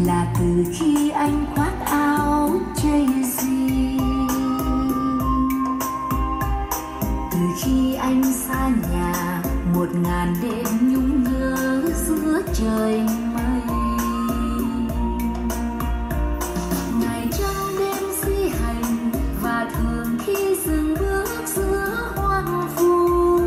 là từ khi anh khoác áo Jay-Z, từ khi anh xa nhà 1000 đêm nhung nhớ giữa trời mây. Ngày trăng đêm di hành và thường khi dừng bước giữa hoang vu,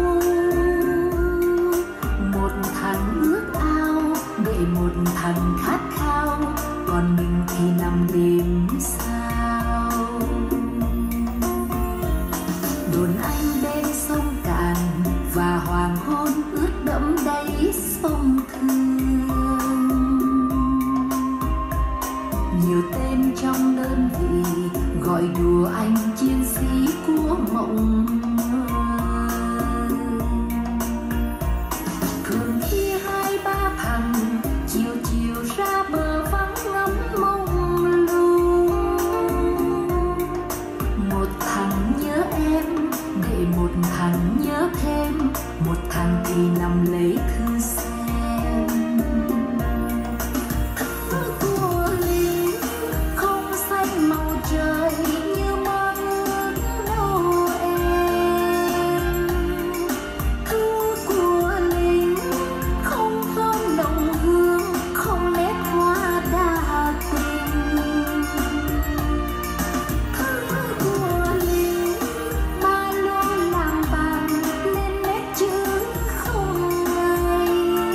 một thằng ước ao để một thằng khát khao, còn mình thì nằm đêm sao. Đồn anh bên sông Cạn và hoàng hôn ướt đẫm đáy sông Thương. Nhiều tên trong đơn vị gọi đùa anh chiến sĩ của mộng mơ. Thường khi 2-3 thằng chiều chiều ra bờ vắng ngắm mông lung, một thằng nhớ em để một thằng nhớ thêm, một thằng thì nằm lấy thư xem. Thư của lính không xanh màu trời như mong ước Noel. Thư của lính không thơm nồng hương, không nét hoa đa tình. Thư của lính ba lô làm bằng nên nét chữ không ngây.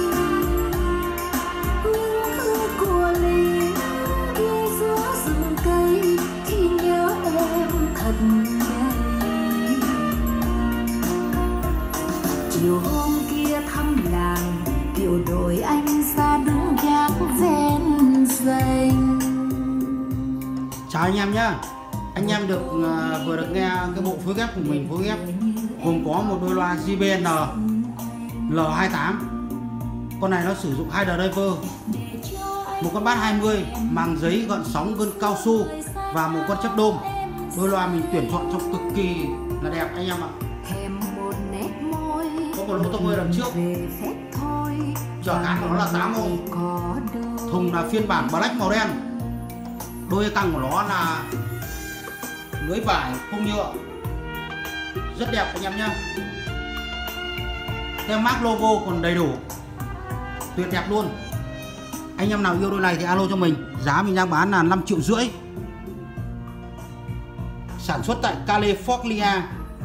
Nhưng thư của lính ghi giữa rừng cây khi nhớ em thật ngây. Chiều hôm kia thăm làng, tiểu đội anh ra đứng gác ven ranh. Chào anh em nhá. Anh em vừa được nghe cái bộ phối ghép của mình. Phối ghép gồm có một đôi loa JBL L28. Con này nó sử dụng 2 driver, một con bass 20 màng giấy gợn sóng gân cao su và một con chấp đôm. Đôi loa mình tuyển chọn trông cực kỳ là đẹp anh em ạ. Có một lỗ tông hơi đằng trước, trở cán của nó là 8 ô, thùng là phiên bản black màu đen, đôi căng của nó là lưới vải không nhựa, rất đẹp anh em nhá. Tem mác logo còn đầy đủ, tuyệt đẹp luôn. Anh em nào yêu đôi này thì alo cho mình. Giá mình đang bán là 5,5 triệu. Sản xuất tại California.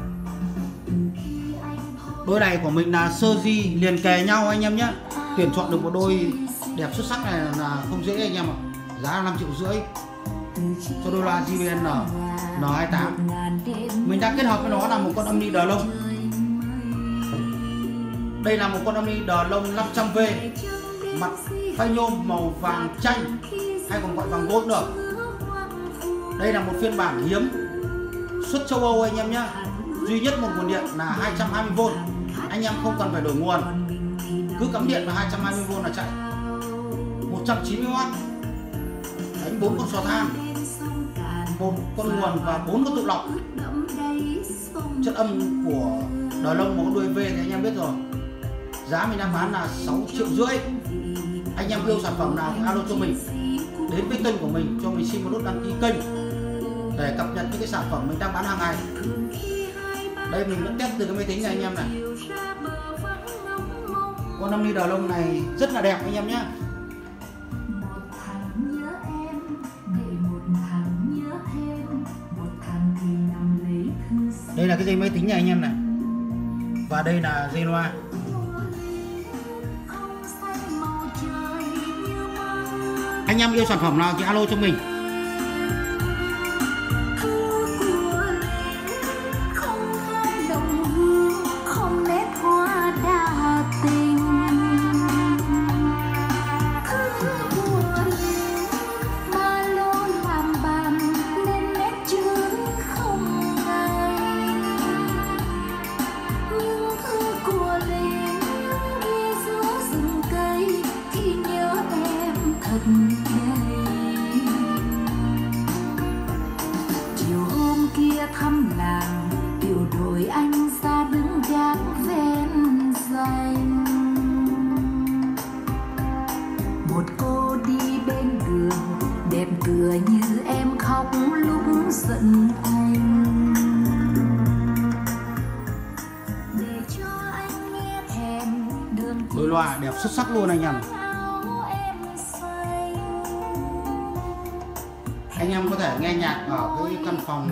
Đôi này của mình là sơ di liền kề nhau anh em nhé. Tuyển chọn được một đôi đẹp xuất sắc này là không dễ anh em ạ. Giá là 5,5 triệu cho đôi loa JBL N28. Mình đã kết hợp với nó là một con âm ly đờ lông. Đây là một con âm ly đờ lông 500V, mặt phay nhôm màu vàng chanh hay còn gọi vàng gold được. Đây là một phiên bản hiếm xuất châu Âu anh em nhé. Duy nhất một nguồn điện là 220V. Anh em không cần phải đổi nguồn, cứ cắm điện là 220V là chạy. 190W, đánh 4 con sò than, 1 con nguồn và 4 con tụ lọc. Chất âm của đờ lông một đuôi V thì anh em biết rồi. Giá mình đang bán là 6,5 triệu. Anh em yêu sản phẩm nào thì alo cho mình, đến với kênh của mình cho mình xin một nút đăng ký kênh để cập nhật những cái sản phẩm mình đang bán hàng ngày. Đây mình vẫn test từ cái máy tính này anh em này. Con âm ly đờ lông này rất là đẹp anh em nhé. Đây là cái dây máy tính này anh em này. Và đây là dây loa. Anh em yêu sản phẩm nào thì alo cho mình. đôi loa đẹp xuất sắc luôn anh em. Anh em có thể nghe nhạc ở cái căn phòng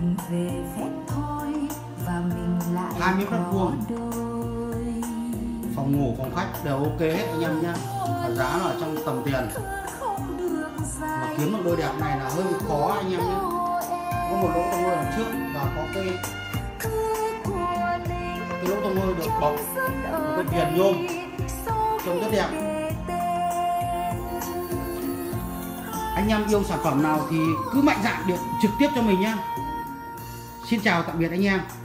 20 mét vuông, phòng ngủ, phòng khách đều ok hết anh em nhé. Và giá là trong tầm tiền. Mà kiếm một đôi đẹp này là hơi khó anh em nhé. Có một lỗ thông hơi đằng trước và có cái lỗ thông hơi được bọc một cái viền nhôm trông rất đẹp. Anh em yêu sản phẩm nào thì cứ mạnh dạn điện trực tiếp cho mình nhé. Xin chào tạm biệt anh em.